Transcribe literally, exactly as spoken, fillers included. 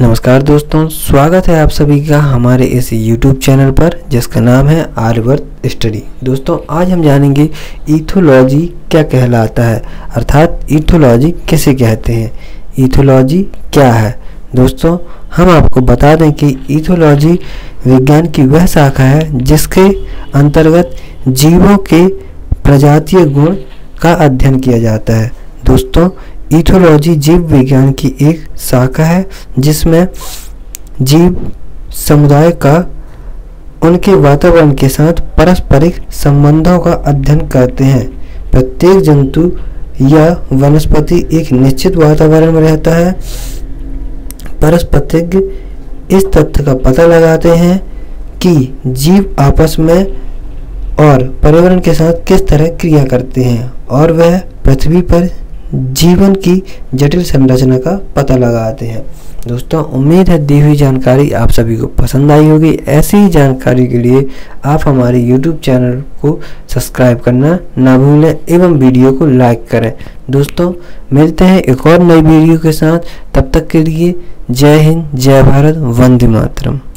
नमस्कार दोस्तों, स्वागत है आप सभी का हमारे इस YouTube चैनल पर जिसका नाम है आर्यवर्त स्टडी। दोस्तों आज हम जानेंगे इथोलॉजी क्या कहलाता है, अर्थात इथोलॉजी किसे कहते हैं, इथोलॉजी क्या है। दोस्तों हम आपको बता दें कि इथोलॉजी विज्ञान की वह शाखा है जिसके अंतर्गत जीवों के प्रजातीय गुण का अध्ययन किया जाता है। दोस्तों इथोलॉजी जीव विज्ञान की एक शाखा है जिसमें जीव समुदाय का उनके वातावरण के साथ पारस्परिक संबंधों का अध्ययन करते हैं। प्रत्येक जंतु या वनस्पति एक निश्चित वातावरण में रहता है। पारस्परिक इस तथ्य का पता लगाते हैं कि जीव आपस में और पर्यावरण के साथ किस तरह क्रिया करते हैं और वह पृथ्वी पर जीवन की जटिल संरचना का पता लगाते हैं। दोस्तों उम्मीद है दी हुई जानकारी आप सभी को पसंद आई होगी। ऐसी ही जानकारी के लिए आप हमारे यूट्यूब चैनल को सब्सक्राइब करना ना भूलें एवं वीडियो को लाइक करें। दोस्तों मिलते हैं एक और नई वीडियो के साथ, तब तक के लिए जय हिंद, जय भारत, वंदे मातरम।